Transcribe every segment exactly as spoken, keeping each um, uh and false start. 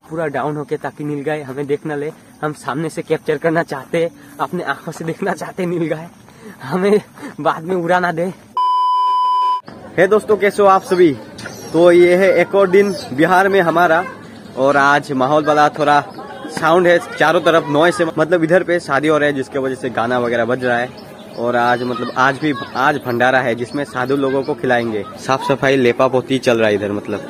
पूरा डाउन होके ताकि नीलगाय हमें देख न ले। हम सामने से कैप्चर करना चाहते, अपने आंखों से देखना चाहते नीलगाय, हमें बाद में उड़ा ना दे। हे दोस्तों, कैसे हो आप सभी। तो ये है एक और दिन बिहार में हमारा, और आज माहौल वाला थोड़ा साउंड है चारों तरफ, नॉइस से, मतलब इधर पे शादी हो रहा है जिसके वजह से गाना वगैरह बज रहा है। और आज मतलब आज भी आज भंडारा है जिसमें साधु लोगों को खिलाएंगे। साफ सफाई लेपा पोती चल रहा है इधर, मतलब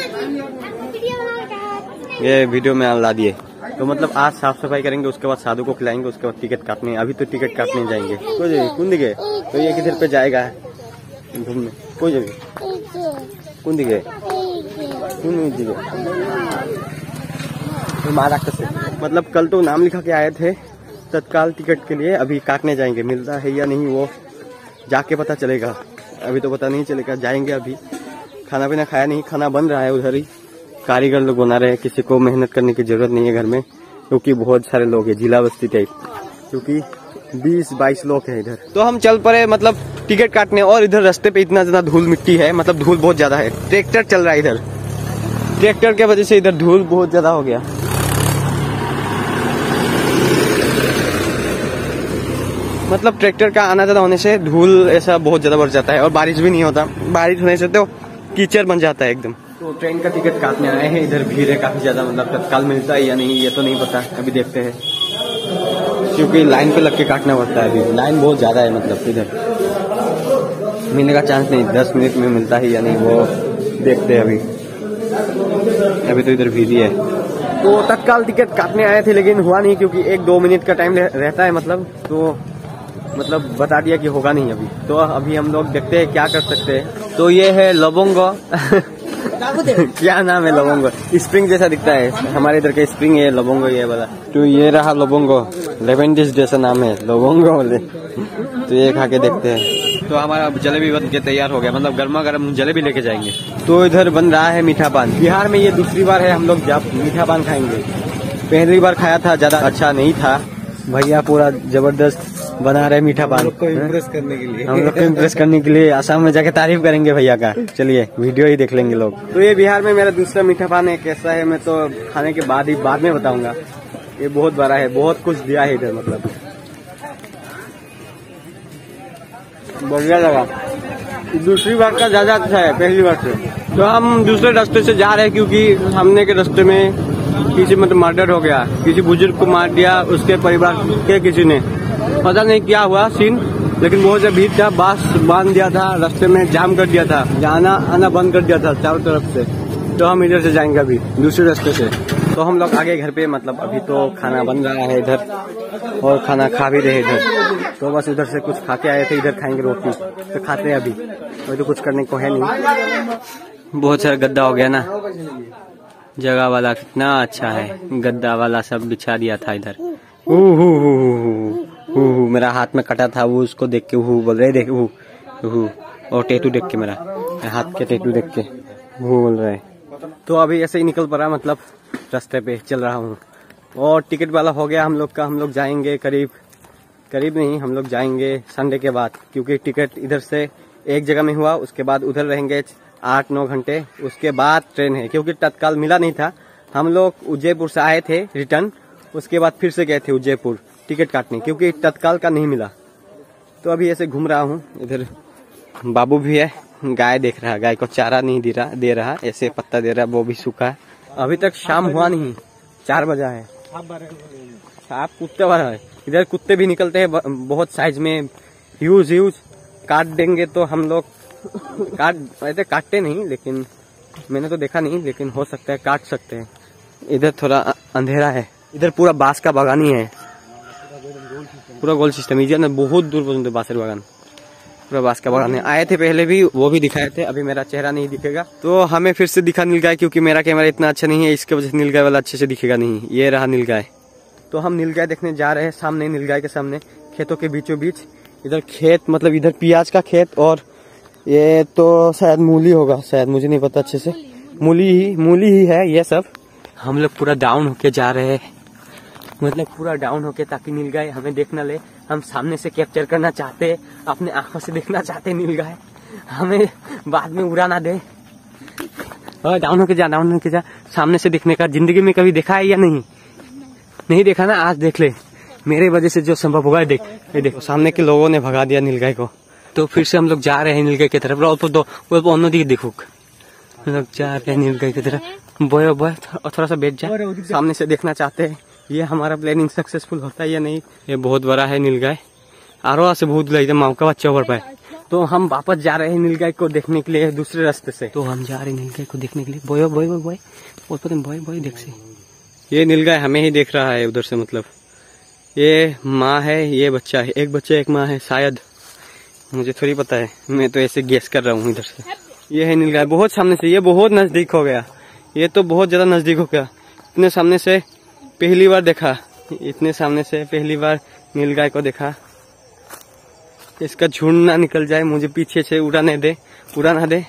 ये वीडियो में ला दिए। तो मतलब आज साफ सफाई करेंगे, उसके बाद साधु को खिलाएंगे, उसके बाद टिकट काटने। अभी तो टिकट काटने जाएंगे कौन दिखे। तो ये किधर पे जाएगा घूमने, कोई जगह कौन दिखे कौन दिखे महाराष्ट्र से। मतलब कल तो नाम लिखा के आए थे तत्काल टिकट के लिए, अभी काटने जाएंगे। मिलता है या नहीं वो जाके पता चलेगा, अभी तो पता नहीं चलेगा। जाएंगे अभी। खाना पीना खाया नहीं, खाना बन रहा है उधर ही, कारीगर लोग बना रहे हैं। किसी को मेहनत करने की जरूरत नहीं है घर में, क्योंकि बहुत सारे लोग हैं, जिला बस्ती टाइप, क्योंकि बीस बाईस लोग हैं इधर। तो हम चल पड़े मतलब टिकट काटने, और इधर रास्ते पे इतना ज्यादा धूल मिट्टी है, मतलब धूल बहुत ज्यादा है। ट्रैक्टर चल रहा है इधर, ट्रैक्टर के वजह से इधर धूल बहुत ज्यादा हो गया। मतलब ट्रैक्टर का आना ज्यादा होने से धूल ऐसा बहुत ज्यादा बढ़ जाता है, और बारिश भी नहीं होता। बारिश होने से तो कीचड़ बन जाता है एकदम। तो ट्रेन का टिकट काटने आए हैं, इधर भीड़ है काफी ज्यादा, मतलब तत्काल मिलता है या नहीं ये तो नहीं पता, अभी देखते हैं। क्योंकि लाइन पे लग के काटना पड़ता है, अभी लाइन बहुत ज्यादा है, मतलब इधर मिलने का चांस नहीं। दस मिनट में मिलता है या नहीं वो देखते हैं अभी। अभी तो इधर भीड़ है। तो तत्काल टिकट काटने आए थे लेकिन हुआ नहीं, क्योंकि एक दो मिनट का टाइम रहता है, मतलब तो मतलब बता दिया कि होगा नहीं अभी। तो अभी हम लोग देखते हैं क्या कर सकते हैं। तो ये है लवंगो क्या नाम है लवंगो, स्प्रिंग जैसा दिखता है, हमारे इधर का स्प्रिंग है लवंगो ये वाला। तो ये रहा लवंगो, लेवेंडिस जैसा नाम है लवंगो वाले। तो ये खा के देखते हैं। तो हमारा जलेबी बन के तैयार हो गया, मतलब गर्मा गर्म जलेबी लेके जाएंगे। तो इधर बन रहा है मीठा पान। बिहार में ये दूसरी बार है हम लोग जब मीठा पान खाएंगे। पहली बार खाया था, ज्यादा अच्छा नहीं था। भैया पूरा जबरदस्त बना रहे मीठा पान, को इम्प्रेस करने के लिए। हम लोग को इम्प्रेस करने के लिए आसाम में जाके तारीफ करेंगे भैया का। चलिए वीडियो ही देख लेंगे लोग। तो ये बिहार में मेरा दूसरा मीठा पान है, कैसा है मैं तो खाने के बाद ही बाद में बताऊंगा। ये बहुत बड़ा है, बहुत कुछ दिया है इधर, मतलब बढ़िया लगा। दूसरी बार का ज्यादा अच्छा है पहली बार से। तो हम दूसरे रास्ते से जा रहे हैं, क्योंकि सामने के रास्ते में किसी मतलब मर्डर हो गया, किसी बुजुर्ग को मार दिया उसके परिवार के किसी ने, पता नहीं क्या हुआ सीन, लेकिन बहुत ज्यादा भीड़ था। बास बांध दिया था, रास्ते में जाम कर दिया था, जाना आना बंद कर दिया था चारों तरफ से। तो हम इधर से जाएंगे अभी दूसरे रास्ते से। तो हम लोग आगे घर पे, मतलब अभी तो खाना बन रहा है इधर, और खाना खा भी रहे इधर। तो बस उधर से कुछ खा के आए थे, इधर खाएंगे रोटी। तो खाते हैं अभी, अभी तो कुछ करने को है नहीं। बहुत सारा गद्दा हो गया ना, जगह वाला कितना अच्छा है, गद्दा वाला सब बिछा दिया था इधर। हु हु हु हु मेरा हाथ में कटा था, वो उसको देख के हु बोल रहे, देख हु हु, और टेटू देख के, मेरा हाथ के टेटू देख के हु बोल रहे। तो अभी ऐसे ही निकल पड़ा, मतलब रास्ते पे चल रहा हूँ। और टिकट वाला हो गया हम लोग का। हम लोग जाएंगे करीब करीब नहीं, हम लोग जाएंगे संडे के बाद, क्योंकि टिकट इधर से एक जगह में हुआ, उसके बाद उधर रहेंगे आठ नौ घंटे, उसके बाद ट्रेन है। क्योंकि तत्काल मिला नहीं था, हम लोग उज्जैपुर से आए थे रिटर्न, उसके बाद फिर से गए थे उज्जैपुर टिकट काटने, क्योंकि तत्काल का नहीं मिला। तो अभी ऐसे घूम रहा हूँ। इधर बाबू भी है, गाय देख रहा है, गाय को चारा नहीं दे रहा दे रहा ऐसे पत्ता दे रहा, वो भी सूखा है। अभी तक शाम हुआ नहीं, चार बजा है। आप कुत्ते वाला है, इधर कुत्ते भी निकलते हैं बहुत साइज में, ह्यूज ह्यूज। काट देंगे तो हम लोग काट ऐसे काटते नहीं, लेकिन मैंने तो देखा नहीं, लेकिन हो सकता है काट सकते हैं। इधर थोड़ा अंधेरा है, इधर पूरा बांस का बागान ही है, पूरा गोल सिस्टम। इधर ना बहुत दूर पहुंचते बांसर बागान, पूरा बांस का बागान है। आए थे पहले भी, वो भी दिखाए थे। अभी मेरा चेहरा नहीं दिखेगा, तो हमें फिर से दिखा नीलगाय, क्योंकि मेरा कैमरा इतना अच्छा नहीं है, इसके वजह से नीलगाय वाला अच्छे से दिखेगा नहीं। ये रहा नीलगाय। तो हम नीलगाय देखने जा रहे हैं, सामने नीलगाय के सामने, खेतों के बीचों बीच। इधर खेत, मतलब इधर प्याज का खेत, और ये तो शायद मूली होगा, शायद मुझे नहीं पता अच्छे से, मूली ही मूली ही है ये सब। हम लोग पूरा डाउन होके जा रहे हैं, मतलब पूरा डाउन होके, ताकि नीलगाय हमें देख न ले। हम सामने से कैप्चर करना चाहते, अपने आंखों से देखना चाहते नीलगाय, हमें बाद में उड़ा ना दे। और डाउन होके जा, डाउन होके जा। सामने से दिखने का जिंदगी में कभी देखा है या नहीं? नहीं देखा ना, आज देख ले। मेरे वजह से जो संभव होगा देख। ये देखो सामने के लोगों ने भगा दिया नीलगाय को। तो फिर से हम लोग जा रहे हैं नीलगाय की तरफ। अल्प अन्य दिखे देखो, हम लोग जा रहे हैं नीलगाय की तरफ। बॉय बॉय थोड़ा सा बैठ जाए, सामने से देखना चाहते हैं ये हमारा प्लानिंग सक्सेसफुल होता है या नहीं। ये बहुत बड़ा है नीलगाय, आरोहा से बहुत एकदम माँ का बच्चा ऊपर पाए। तो हम वापस जा रहे हैं नीलगाय को देखने के लिए दूसरे रास्ते से। तो हम जा रहे हैं नीलगाय को देखने के लिए। Bye bye bye bye bye bye देख से ये नीलगाय हमें ही देख रहा है उधर से। मतलब ये माँ है, ये बच्चा है, एक बच्चा एक माँ है शायद, मुझे थोड़ी पता है, मैं तो ऐसे गेस कर रहा हूँ इधर से। ये है नीलगाय बहुत सामने से, ये बहुत नजदीक हो गया, ये तो बहुत ज्यादा नजदीक हो गया। इतने सामने से पहली बार देखा, इतने सामने से पहली बार नीलगाय को देखा। इसका झुंड ना निकल जाए, मुझे पीछे से उड़ाने दे, उड़ा ना दे,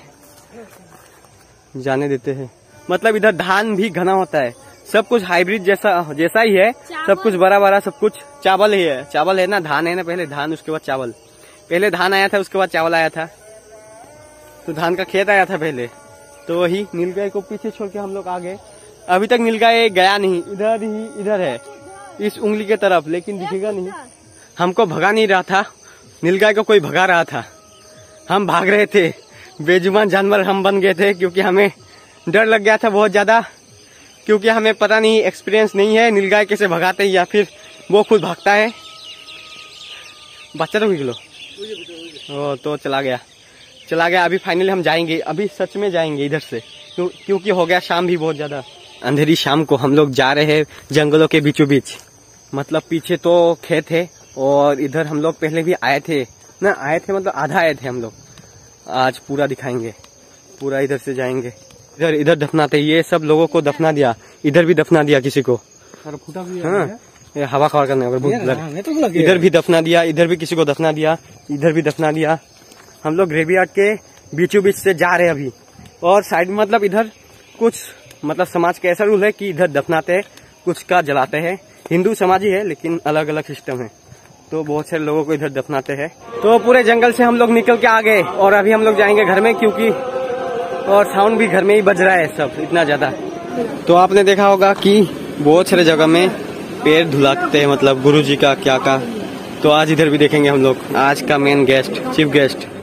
जाने देते हैं। मतलब इधर धान भी घना होता है, सब कुछ हाइब्रिड जैसा जैसा ही है, सब कुछ बड़ा बड़ा, सब कुछ चावल ही है। चावल है ना, धान है ना, पहले धान उसके बाद चावल। पहले धान आया था उसके बाद चावल आया था, तो धान का खेत आया था पहले। तो वही नीलगाय को पीछे छोड़ के हम लोग आ गए। अभी तक नीलगाय गया नहीं, इधर ही इधर है इस उंगली के तरफ, लेकिन दिखेगा नहीं। हमको भगा नहीं रहा था, नीलगाय को कोई भगा रहा था। हम भाग रहे थे, बेजुबान जानवर हम बन गए थे, क्योंकि हमें डर लग गया था बहुत ज्यादा, क्योंकि हमें पता नहीं, एक्सपीरियंस नहीं है नीलगाय कैसे भगाते हैं या फिर वो खुद भागता है। बच्चा तो किलो ओ तो चला गया चला गया अभी फाइनली हम जाएंगे, अभी सच में जाएंगे इधर से, क्यों, क्योंकि हो गया शाम भी बहुत ज्यादा। अंधेरी शाम को हम लोग जा रहे हैं जंगलों के बीचों बीच। मतलब पीछे तो खेत है और इधर हम लोग पहले भी आए थे ना, आए थे मतलब आधा आए थे हम लोग। आज पूरा दिखाएंगे, पूरा इधर से जाएंगे। इधर इधर दफनाते, ये सब लोगों को दफना दिया, इधर भी दफना दिया किसी को। हाँ, ये हवा खबर करने तो इधर भी दफना दिया, इधर भी किसी को दफना दिया, इधर भी दफना दिया। हम लोग ग्रेवयार्ड के बीचों बीच से जा रहे हैं अभी। और साइड में मतलब इधर कुछ मतलब समाज का ऐसा रूल है कि इधर दफनाते हैं, कुछ का जलाते हैं। हिंदू समाज ही है लेकिन अलग अलग सिस्टम है, तो बहुत सारे लोगों को इधर दफनाते हैं। तो पूरे जंगल से हम लोग निकल के आ गए और अभी हम लोग जाएंगे घर में, क्योंकि और साउंड भी घर में ही बज रहा है सब इतना ज्यादा। तो आपने देखा होगा कि बहुत सारे जगह में पैर धुलाते हैं, मतलब गुरुजी का क्या का। तो आज इधर भी देखेंगे हम लोग, आज का मेन गेस्ट, चीफ गेस्ट